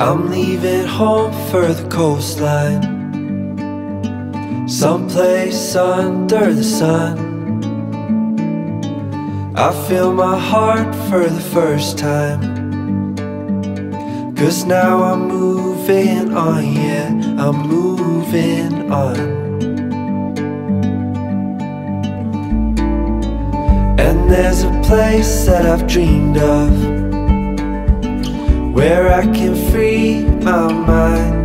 I'm leaving home for the coastline, someplace under the sun. I feel my heart for the first time, 'cause now I'm moving on, yeah, I'm moving on. And there's a place that I've dreamed of, where I can free my mind.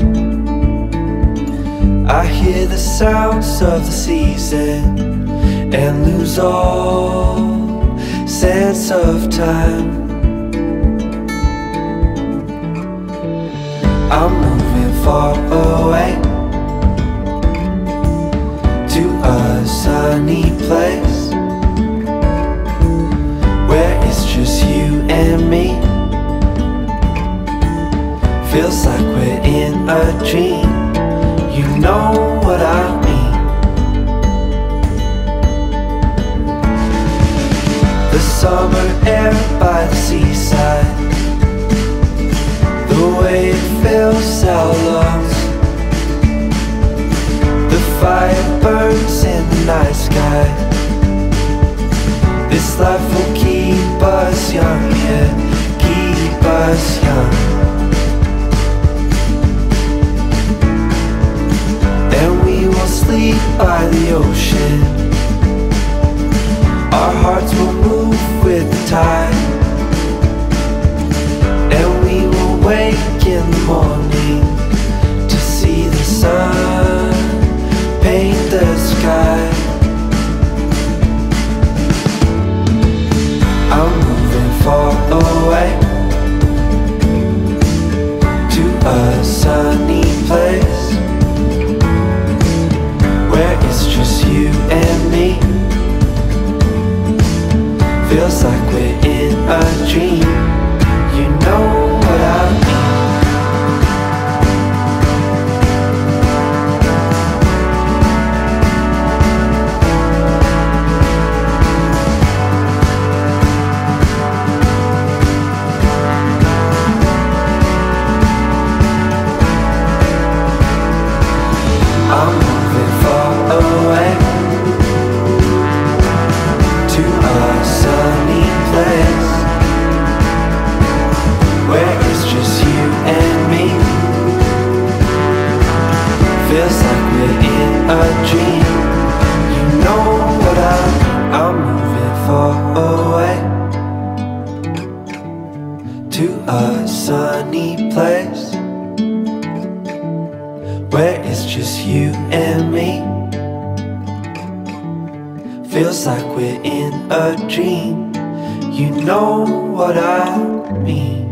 I hear the sounds of the season and lose all sense of time. I'm moving far away to a sunny place, where it's just you and me. Feels like we're in a dream, you know what I mean. The summer air by the seaside, the way it fills our lungs. The fire burns in the night sky. This life will keep us young, yeah, keep us young. Sleep by the ocean, our hearts will move with the tide, and we will wake in the morning to see the sun paint the sky. I'm moving far away to a sunny place, where it's just you and me. Feels like we're in a dream, you know what I mean. I'm moving far away to a sunny place, where it's just you and me. Feels like we're in a dream, you know what I mean. I'm moving far away to a sunny place, where it's just you and me. Feels like we're in a dream, you know what I mean.